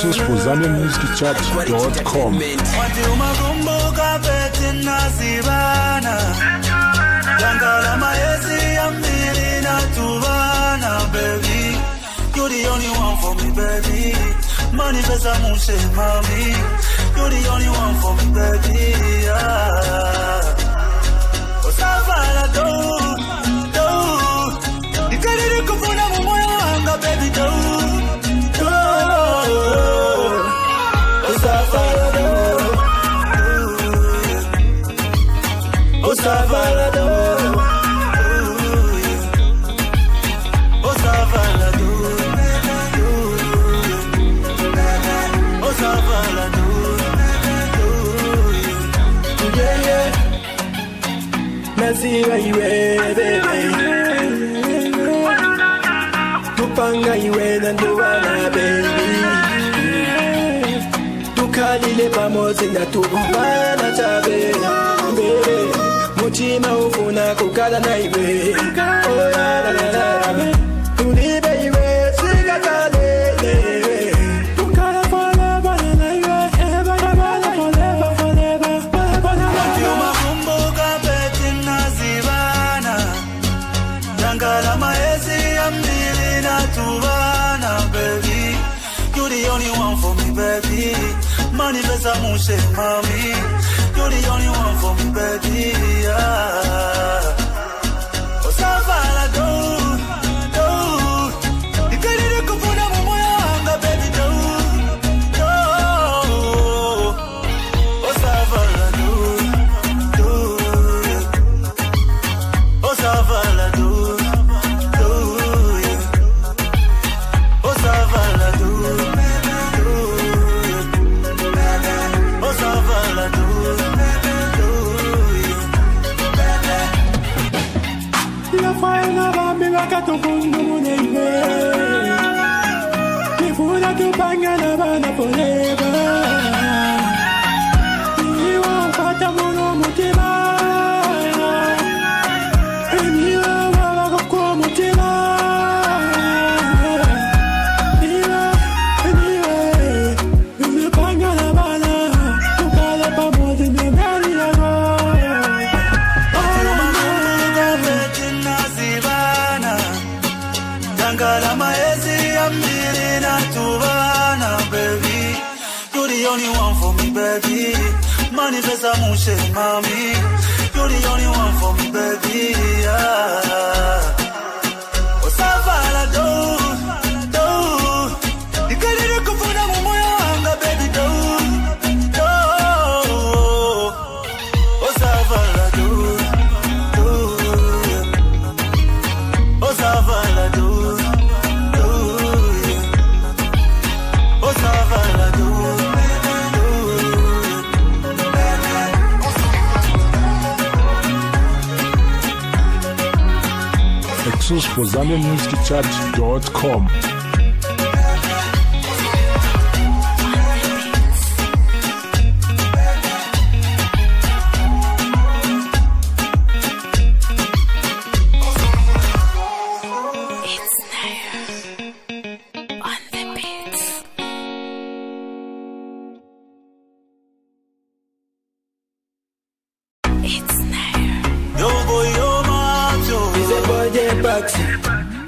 Exclusive for ZambianMusicChat.com. You're the only one for me, baby. Manifest a mushe, mami. You're the only one for me, baby. Osavala do. Nikali nikufuna mumoyo wanga, baby do. Osavala do. Osavala do. Osavala do. Naziwa iwe baby, tupanga iwe na ndoana baby, tukalile pamoja na tubana tabe baby, mutima ufuna kukala na iwe, oh la la la la, unibe iwe sikatale. You're the only one for me, baby. Manifest a mushe, mami. You're the only one for me, baby. Osavala do. Nikali nikufuna mumoyo wanga, baby do. Osavala do. Osavala do. Katufundu munenge Nifuna tupanga na bana forever Niwa ufata muno mutima Niwa wala kukua mutima Niwa Nifanga na bana Tukale pamoja nyangani yago You're the only one for me, baby. Manifest a mushe, mami. You're the only one for me, baby. Osavala do. Nikali nikufuna mumoyo wanga, baby do. Osavala do. Osavala do. Exclusive for ZambianMusicChat.com. Yo boy, yo macho. He's a boy, J-Baxi.